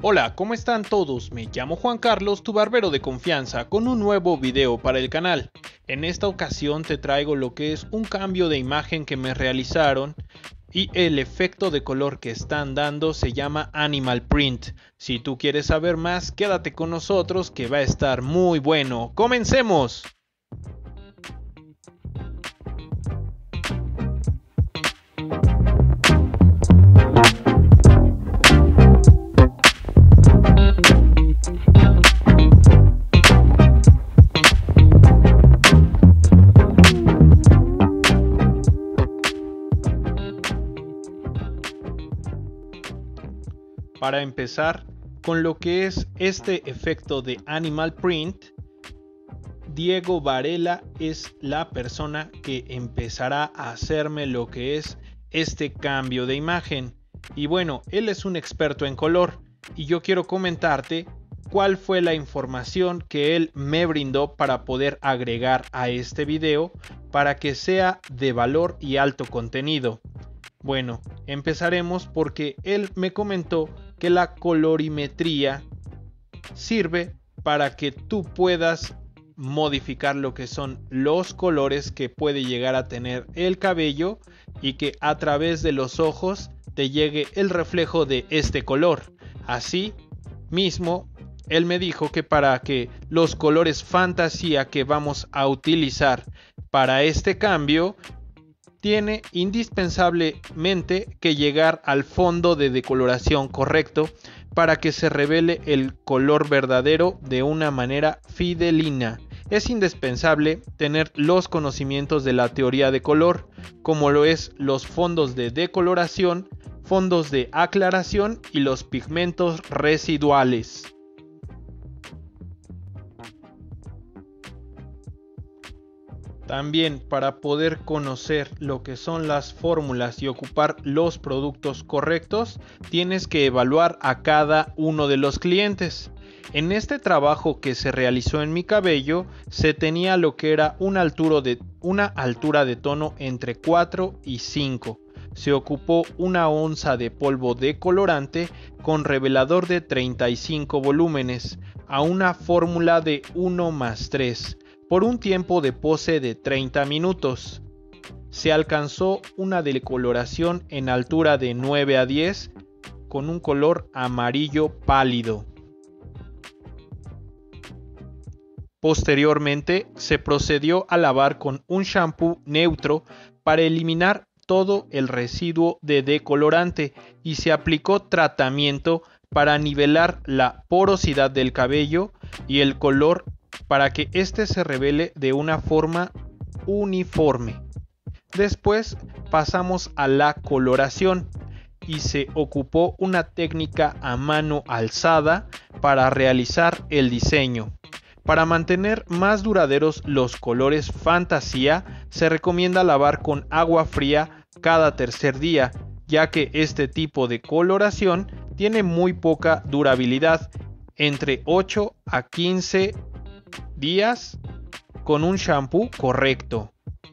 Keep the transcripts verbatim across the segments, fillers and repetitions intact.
Hola, ¿cómo están todos? Me llamo Juan Carlos, tu barbero de confianza, con un nuevo video para el canal. En esta ocasión te traigo lo que es un cambio de imagen que me realizaron y el efecto de color que están dando se llama Animal Print. Si tú quieres saber más, quédate con nosotros que va a estar muy bueno. ¡Comencemos! Para empezar con lo que es este efecto de Animal Print, Diego Varela es la persona que empezará a hacerme lo que es este cambio de imagen. Y bueno, él es un experto en color y yo quiero comentarte cuál fue la información que él me brindó para poder agregar a este video para que sea de valor y alto contenido. Bueno, empezaremos porque él me comentó que la colorimetría sirve para que tú puedas modificar lo que son los colores que puede llegar a tener el cabello y que a través de los ojos te llegue el reflejo de este color. Así mismo, él me dijo que para que los colores fantasía que vamos a utilizar para este cambio, tiene indispensablemente que llegar al fondo de decoloración correcto para que se revele el color verdadero de una manera fidelina. Es indispensable tener los conocimientos de la teoría de color, como lo es los fondos de decoloración, fondos de aclaración y los pigmentos residuales. También, para poder conocer lo que son las fórmulas y ocupar los productos correctos, tienes que evaluar a cada uno de los clientes. En este trabajo que se realizó en mi cabello, se tenía lo que era una altura de, una altura de tono entre cuatro y cinco. Se ocupó una onza de polvo de colorante con revelador de treinta y cinco volúmenes a una fórmula de uno más tres. Por un tiempo de pose de treinta minutos. Se alcanzó una decoloración en altura de nueve a diez con un color amarillo pálido. Posteriormente se procedió a lavar con un shampoo neutro para eliminar todo el residuo de decolorante y se aplicó tratamiento para nivelar la porosidad del cabello y el color para que éste se revele de una forma uniforme. Después pasamos a la coloración y se ocupó una técnica a mano alzada para realizar el diseño. Para mantener más duraderos los colores fantasía, se recomienda lavar con agua fría cada tercer día, ya que este tipo de coloración tiene muy poca durabilidad, entre ocho a quince días con un shampoo correcto.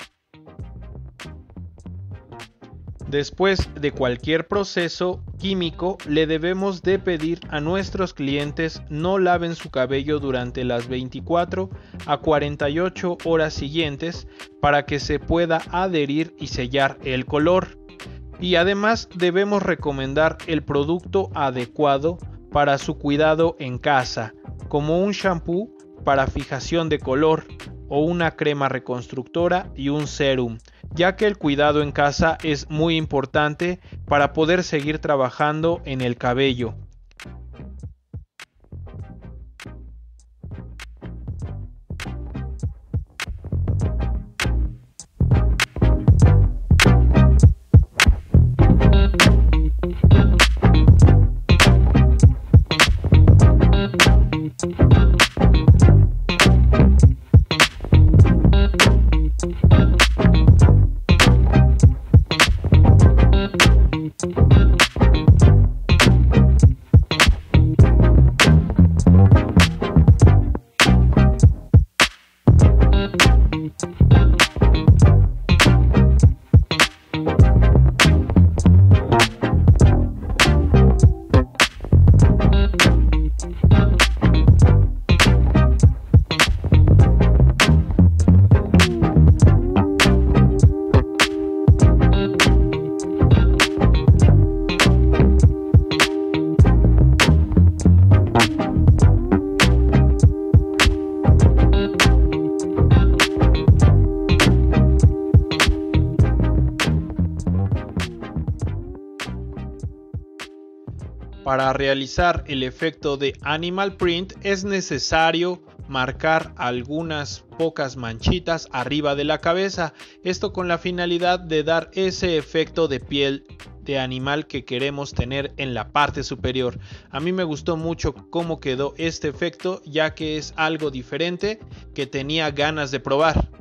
Después de cualquier proceso químico, le debemos de pedir a nuestros clientes no laven su cabello durante las veinticuatro a cuarenta y ocho horas siguientes para que se pueda adherir y sellar el color. Y además debemos recomendar el producto adecuado para su cuidado en casa, como un shampoo para fijación de color o una crema reconstructora y un serum, ya que el cuidado en casa es muy importante para poder seguir trabajando en el cabello. Para realizar el efecto de Animal Print es necesario marcar algunas pocas manchitas arriba de la cabeza, esto con la finalidad de dar ese efecto de piel de animal que queremos tener en la parte superior. A mí me gustó mucho cómo quedó este efecto, ya que es algo diferente que tenía ganas de probar.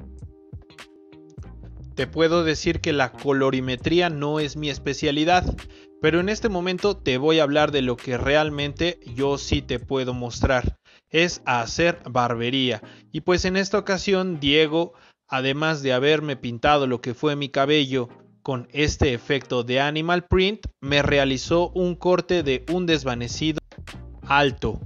Te puedo decir que la colorimetría no es mi especialidad, pero en este momento te voy a hablar de lo que realmente yo sí te puedo mostrar, es hacer barbería. Y pues en esta ocasión Diego, además de haberme pintado lo que fue mi cabello con este efecto de Animal Print, me realizó un corte de un desvanecido alto.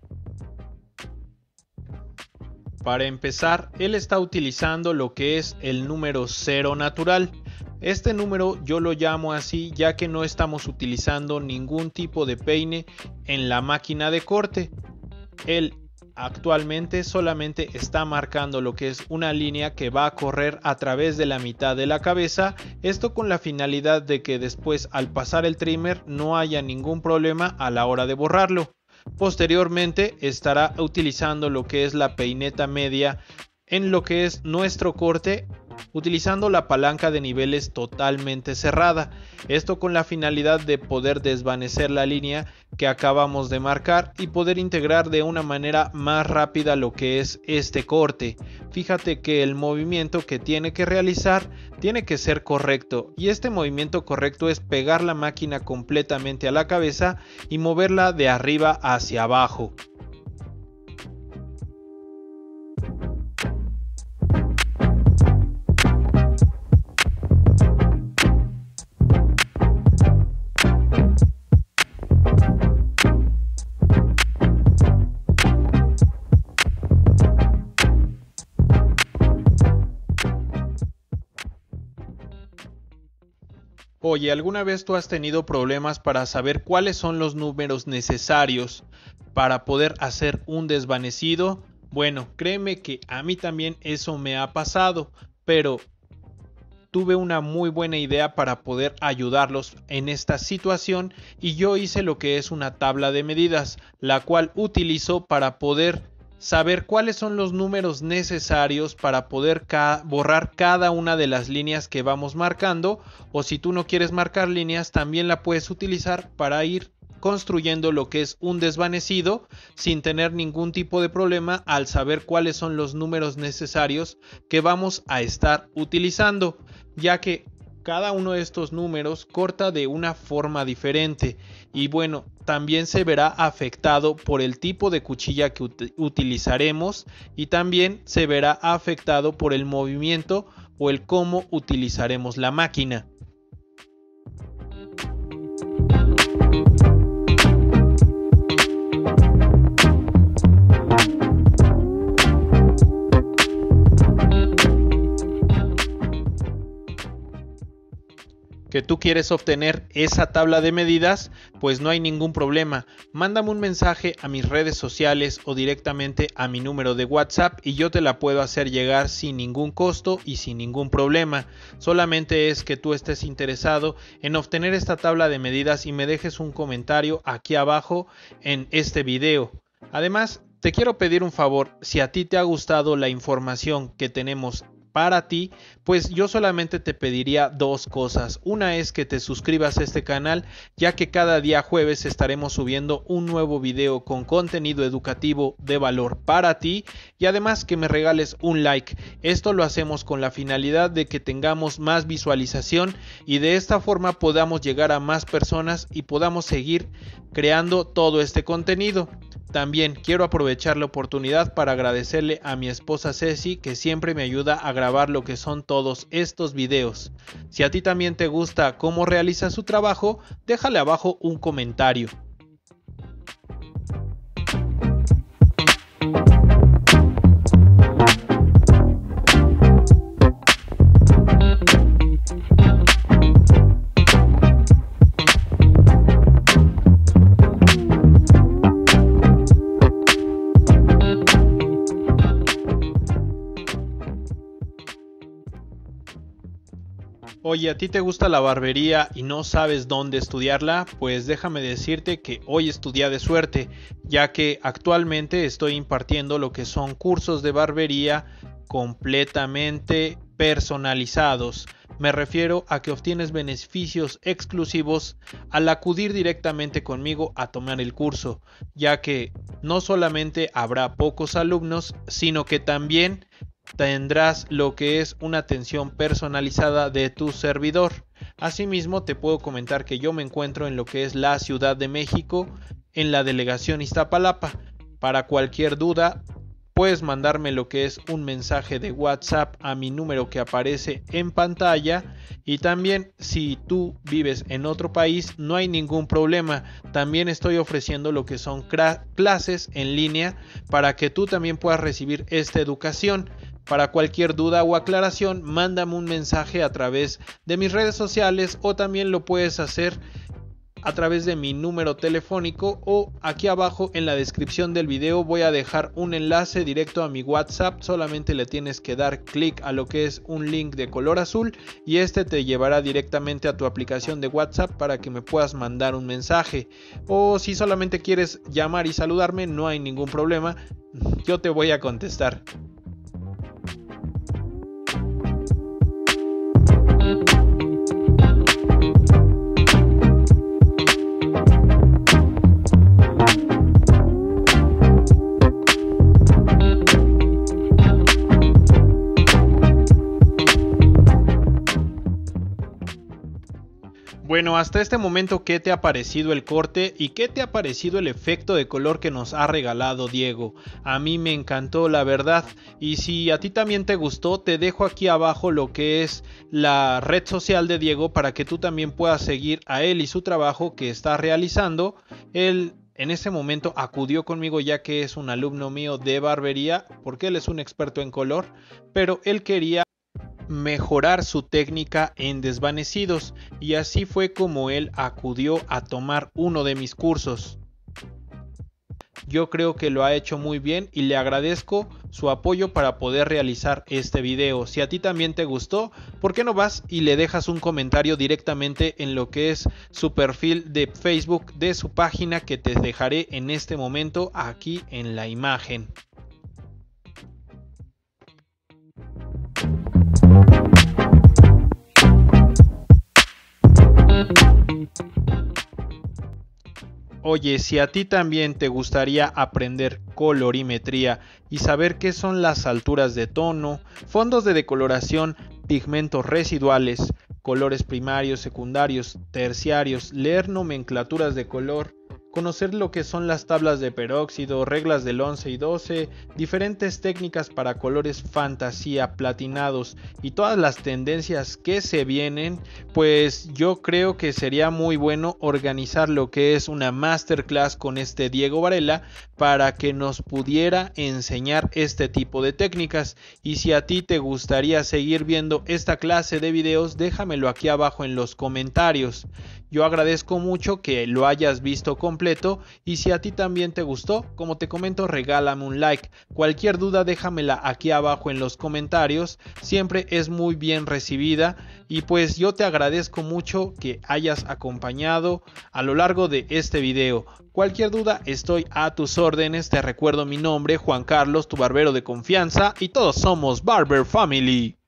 Para empezar, él está utilizando lo que es el número cero natural. Este número yo lo llamo así ya que no estamos utilizando ningún tipo de peine en la máquina de corte. Él actualmente solamente está marcando lo que es una línea que va a correr a través de la mitad de la cabeza, esto con la finalidad de que después al pasar el trimmer no haya ningún problema a la hora de borrarlo. Posteriormente estará utilizando lo que es la peineta media en lo que es nuestro corte, utilizando la palanca de niveles totalmente cerrada, esto con la finalidad de poder desvanecer la línea que acabamos de marcar y poder integrar de una manera más rápida lo que es este corte. Fíjate que el movimiento que tiene que realizar tiene que ser correcto, y este movimiento correcto es pegar la máquina completamente a la cabeza y moverla de arriba hacia abajo. Oye, ¿alguna vez tú has tenido problemas para saber cuáles son los números necesarios para poder hacer un desvanecido? Bueno, créeme que a mí también eso me ha pasado, pero tuve una muy buena idea para poder ayudarlos en esta situación y yo hice lo que es una tabla de medidas, la cual utilizo para poder saber cuáles son los números necesarios para poder ca- borrar cada una de las líneas que vamos marcando, o si tú no quieres marcar líneas también la puedes utilizar para ir construyendo lo que es un desvanecido sin tener ningún tipo de problema al saber cuáles son los números necesarios que vamos a estar utilizando, ya que cada uno de estos números corta de una forma diferente y bueno, también se verá afectado por el tipo de cuchilla que ut- utilizaremos y también se verá afectado por el movimiento o el cómo utilizaremos la máquina. Que tú quieres obtener esa tabla de medidas, pues no hay ningún problema. Mándame un mensaje a mis redes sociales o directamente a mi número de WhatsApp y yo te la puedo hacer llegar sin ningún costo y sin ningún problema. Solamente es que tú estés interesado en obtener esta tabla de medidas y me dejes un comentario aquí abajo en este video. Además, te quiero pedir un favor, si a ti te ha gustado la información que tenemos para ti, pues yo solamente te pediría dos cosas. Una es que te suscribas a este canal, ya que cada día jueves estaremos subiendo un nuevo video con contenido educativo de valor para ti, y además que me regales un like. Esto lo hacemos con la finalidad de que tengamos más visualización y de esta forma podamos llegar a más personas y podamos seguir creando todo este contenido. También quiero aprovechar la oportunidad para agradecerle a mi esposa Ceci, que siempre me ayuda a grabar lo que son todos estos videos. Si a ti también te gusta cómo realiza su trabajo, déjale abajo un comentario. Oye, ¿a ti te gusta la barbería y no sabes dónde estudiarla? Pues déjame decirte que hoy es tu día de suerte, ya que actualmente estoy impartiendo lo que son cursos de barbería completamente personalizados. Me refiero a que obtienes beneficios exclusivos al acudir directamente conmigo a tomar el curso, ya que no solamente habrá pocos alumnos, sino que también tendrás lo que es una atención personalizada de tu servidor. Asimismo, te puedo comentar que yo me encuentro en lo que es la Ciudad de México, en la delegación Iztapalapa. Para cualquier duda, puedes mandarme lo que es un mensaje de WhatsApp a mi número que aparece en pantalla, y también si tú vives en otro país no hay ningún problema, también estoy ofreciendo lo que son clases en línea para que tú también puedas recibir esta educación. Para cualquier duda o aclaración, mándame un mensaje a través de mis redes sociales, o también lo puedes hacer a través de mi número telefónico, o aquí abajo en la descripción del video voy a dejar un enlace directo a mi WhatsApp. Solamente le tienes que dar clic a lo que es un link de color azul y este te llevará directamente a tu aplicación de WhatsApp para que me puedas mandar un mensaje. O si solamente quieres llamar y saludarme, no hay ningún problema, yo te voy a contestar. Bueno, hasta este momento, ¿qué te ha parecido el corte y qué te ha parecido el efecto de color que nos ha regalado Diego? A mí me encantó, la verdad, y si a ti también te gustó, te dejo aquí abajo lo que es la red social de Diego para que tú también puedas seguir a él y su trabajo que está realizando. Él en este momento acudió conmigo ya que es un alumno mío de barbería, porque él es un experto en color, pero él quería mejorar su técnica en desvanecidos, y así fue como él acudió a tomar uno de mis cursos. Yo creo que lo ha hecho muy bien y le agradezco su apoyo para poder realizar este video. Si a ti también te gustó, ¿por qué no vas y le dejas un comentario directamente en lo que es su perfil de Facebook de su página, que te dejaré en este momento aquí en la imagen? Oye, si a ti también te gustaría aprender colorimetría y saber qué son las alturas de tono, fondos de decoloración, pigmentos residuales, colores primarios, secundarios, terciarios, leer nomenclaturas de color, conocer lo que son las tablas de peróxido, reglas del once y doce, diferentes técnicas para colores fantasía, platinados y todas las tendencias que se vienen, pues yo creo que sería muy bueno organizar lo que es una masterclass con este Diego Varela para que nos pudiera enseñar este tipo de técnicas. Y si a ti te gustaría seguir viendo esta clase de videos, déjamelo aquí abajo en los comentarios. Yo agradezco mucho que lo hayas visto completo, y si a ti también te gustó, como te comento, regálame un like. Cualquier duda déjamela aquí abajo en los comentarios, siempre es muy bien recibida, y pues yo te agradezco mucho que hayas acompañado a lo largo de este video. Cualquier duda estoy a tus órdenes. Te recuerdo mi nombre, Juan Carlos, tu barbero de confianza, y todos somos Barber Family.